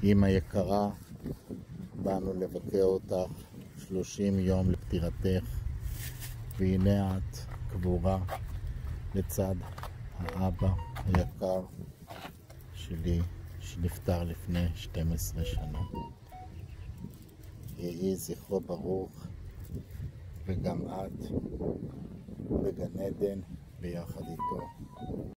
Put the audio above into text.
אמא יקרה, באנו לבקר אותך 30 יום לפטירתך, והנה את קבורה לצד האבא היקר שלי שנפטר לפני 12 שנה. יהי זכרו ברוך, וגם את בגן עדן ביחד איתו.